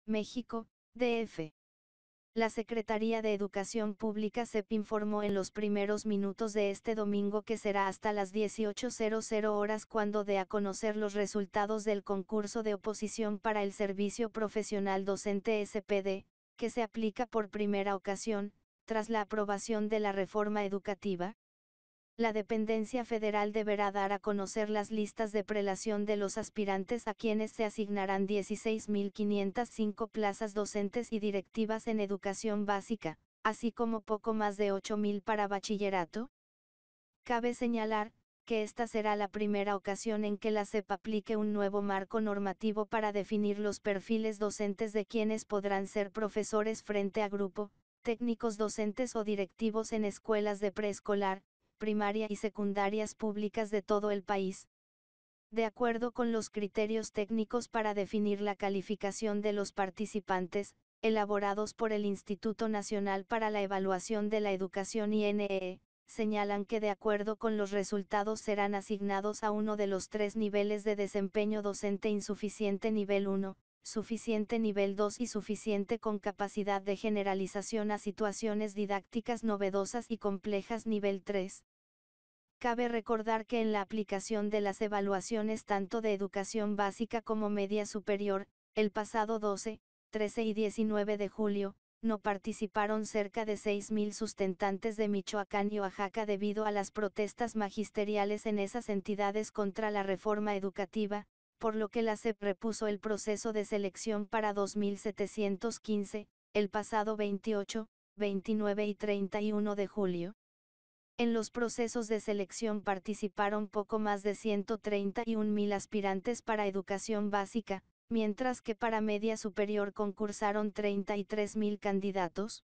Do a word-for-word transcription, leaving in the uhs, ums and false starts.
México, D F. La Secretaría de Educación Pública S E P informó en los primeros minutos de este domingo que será hasta las dieciocho horas cuando dé a conocer los resultados del concurso de oposición para el Servicio Profesional Docente S P D, que se aplica por primera ocasión, tras la aprobación de la reforma educativa. La dependencia federal deberá dar a conocer las listas de prelación de los aspirantes a quienes se asignarán dieciséis mil quinientas cinco plazas docentes y directivas en educación básica, así como poco más de ocho mil para bachillerato. Cabe señalar, que esta será la primera ocasión en que la S E P aplique un nuevo marco normativo para definir los perfiles docentes de quienes podrán ser profesores frente a grupo, técnicos docentes o directivos en escuelas de preescolar, primaria y secundarias públicas de todo el país. De acuerdo con los criterios técnicos para definir la calificación de los participantes, elaborados por el Instituto Nacional para la Evaluación de la Educación I N E, señalan que de acuerdo con los resultados serán asignados a uno de los tres niveles de desempeño docente: insuficiente nivel uno, suficiente nivel dos y suficiente con capacidad de generalización a situaciones didácticas novedosas y complejas nivel tres. Cabe recordar que en la aplicación de las evaluaciones tanto de educación básica como media superior, el pasado doce, trece y diecinueve de julio, no participaron cerca de seis mil sustentantes de Michoacán y Oaxaca debido a las protestas magisteriales en esas entidades contra la reforma educativa, por lo que la S E P repuso el proceso de selección para dos mil setecientos quince, el pasado veintiocho, veintinueve y treinta y uno de julio. En los procesos de selección participaron poco más de ciento treinta y un mil aspirantes para educación básica, mientras que para media superior concursaron treinta y tres mil candidatos.